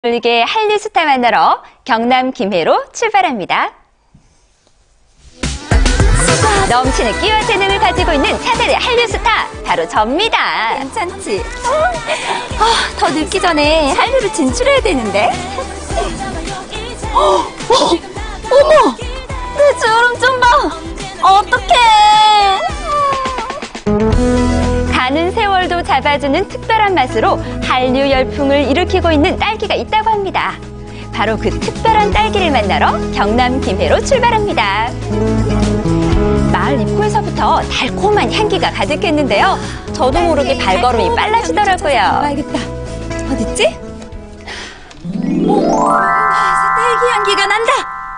이게 한류스타 만나러 경남 김해로 출발합니다. 넘치는 끼와 재능을 가지고 있는 차세대 한류스타 바로 접니다. 괜찮지? 더 늦기 전에 한류로 진출해야 되는데. 어머! 내 주름 좀 봐! 어떡해! 가는 세월도 잡아주는 특별한 맛으로 한류 열풍을 일으키고 있는 딸기가 있다고 합니다. 바로 그 특별한 딸기를 만나러 경남 김해로 출발합니다. 마을 입구에서부터 달콤한 향기가 가득했는데요. 저도 모르게 발걸음이 빨라지더라고요. 알겠다. 어딨지? 딸기 향기가 난다.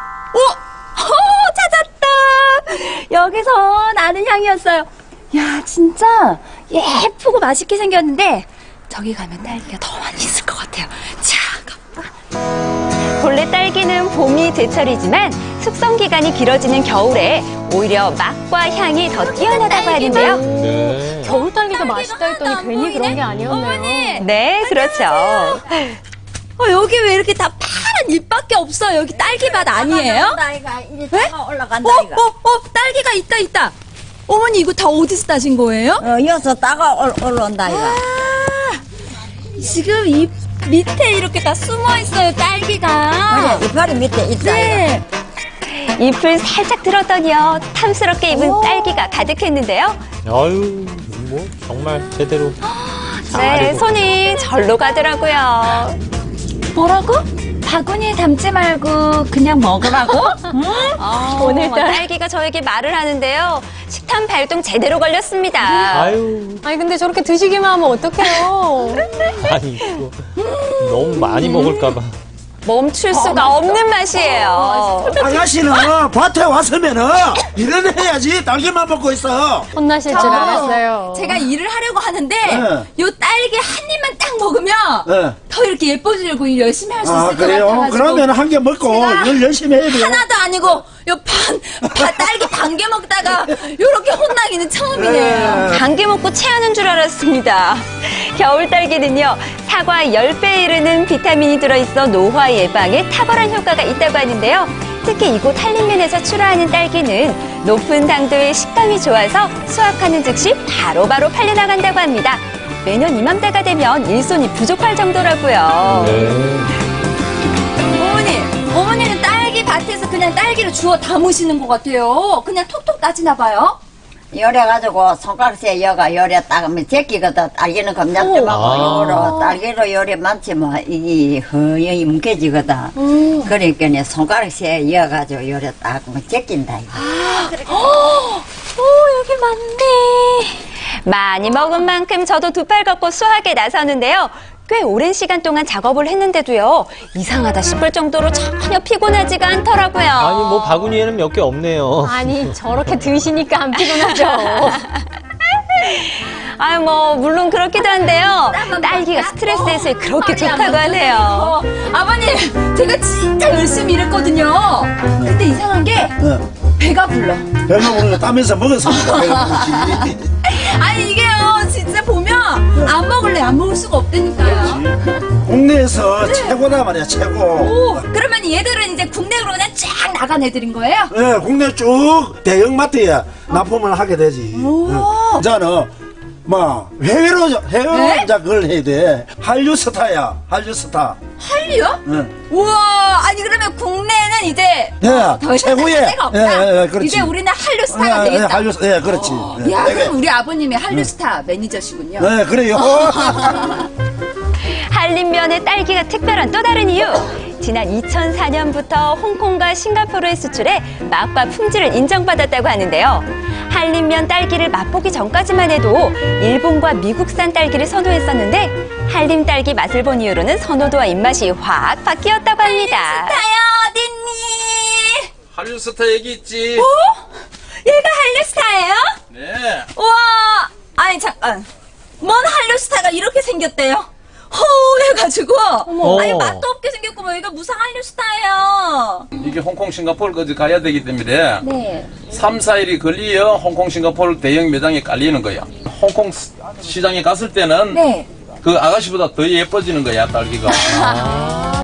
찾았다. 여기서 나는 향이었어요. 야, 진짜 예쁘고 맛있게 생겼는데 저기 가면 딸기가 더 많이 있을 것 같아요. 자, 가볼까? 본래 딸기는 봄이 제철이지만 숙성 기간이 길어지는 겨울에 오히려 맛과 향이 더 뛰어나다고 하는데요. 네. 겨울 딸기가 맛있다 했더니 괜히 그런 게 아니었네요. 어머니. 네, 그렇죠. 여기 왜 이렇게 다 파란 잎밖에 없어? 여기 딸기 밭 아니에요? 나이가 이제 왜? 차가 올라간다 이가. 딸기가 있다. 어머니 이거 다 어디서 따신 거예요? 여기서 따가 올라온다 이가. 지금 잎 밑에 이렇게 다 숨어 있어요, 딸기가. 그래 이파리 밑에 있다 네. 잎을 살짝 들었더니요. 탐스럽게 입은 딸기가 가득했는데요. 아유, 뭐 정말 제대로. 네, 잘하고. 손이 절로 가더라고요. 뭐라고? 바구니에 담지 말고 그냥 먹으라고? 오늘따라 딸기가 저에게 말을 하는데요. 식탐 발동 제대로 걸렸습니다. 아유, 아니 근데 저렇게 드시기만 하면 어떡해요? 아니 이거 너무 많이 먹을까봐. 멈출 수가 없는 맛이에요. 아가씨는 밭에 왔으면은 일을 해야지 딸기만 먹고 있어. 혼나실 줄 알았어요. 제가 일을 하려고 하는데 네. 요 딸기 한 입만 딱 먹으면 네. 더 이렇게 예뻐지려고 일 열심히 할 수 있을 아 것 그래요? 같아가지고 그러면 한 개 먹고 제가 일 열심히 해야 돼요. 하나도 아니고 요 딸기 반 개 먹다가 요렇게 혼나기는 처음이네요. 네. 반개 먹고 체하는 줄 알았습니다. 겨울 딸기는요, 사과 10배에 이르는 비타민이 들어있어 노화 예방에 탁월한 효과가 있다고 하는데요. 특히 이곳 한림면에서 출하하는 딸기는 높은 당도의 식감이 좋아서 수확하는 즉시 바로바로 팔려나간다고 합니다. 매년 이맘때가 되면 일손이 부족할 정도라고요. 네. 어머니는 딸기 밭에서 그냥 딸기를 주워 담으시는 것 같아요. 그냥 톡톡 따지나 봐요. 요래가지고 손가락에 여가 요래 따가면 제끼거든. 딸기는 검장 때 먹고 아. 요로 딸기로 요래 많지 뭐 이게 허여이 뭉개지거든. 그러니까 손가락에 여가지고 요래 따가면 제낀다 이거. 여기 맞네. 많이 먹은 만큼 저도 두 팔 걷고 수확에 나서는데요. 꽤 오랜 시간 동안 작업을 했는데도요. 이상하다 싶을 정도로 전혀 피곤하지가 않더라고요. 아니 뭐 바구니에는 몇 개 없네요. 아니 저렇게 드시니까 안 피곤하죠. 아유, 물론 그렇기도 한데요. 딸기가 스트레스 해소에 그렇게 좋다고 하네요. 아버님, 제가 진짜 열심히 일했거든요. 근데 이상한 게 배가 불러. 배가 오늘 따면서 먹었습니다. 배가 부르지. 아니 이게요, 진짜 보면 안 먹을래 안 먹을 수가 없다니까요. 국내에서 최고다 말이야 최고. 그러면 얘들은 이제 국내로 그냥 쫙 나간 애들인 거예요? 네, 국내 쭉 대형마트에 납품을 하게 되지. 이제는 해외로 네? 이제 그걸 해야 돼. 한류스타야, 한류스타. 한류요? 응. 우와, 아니 그러면 국내는 이제 예, 더 이상 최고의. 할 데가 없다. 예, 그렇지. 이제 우리는 한류 스타가 되겠다. 한류스타, 예, 그렇지. 야, 예, 그럼 우리 아버님이 한류 스타 매니저시군요. 네, 그래요. 한림면의 딸기가 특별한 또 다른 이유. 지난 2004년부터 홍콩과 싱가포르에 수출해 맛과 품질을 인정받았다고 하는데요. 한림면 딸기를 맛보기 전까지만 해도 일본과 미국산 딸기를 선호했었는데 한림 딸기 맛을 본 이후로는 선호도와 입맛이 확 바뀌었다고 합니다. 스타요, 어딨니? 한류스타 얘기 있지? 얘가 한류 스타예요? 네. 우와, 아니 잠깐, 뭔 한류 스타가 이렇게 생겼대요? 해가지고 아니 맛도 없게 생겼고 뭐 이거 무슨 한류 스타예요? 이게 홍콩, 싱가포르까지 가야 되기 때문에 네. 3, 4일이 걸리어 홍콩, 싱가포르 대형 매장에 깔리는 거야. 홍콩 시장에 갔을 때는 네. 그 아가씨보다 더 예뻐지는 거야, 딸기가.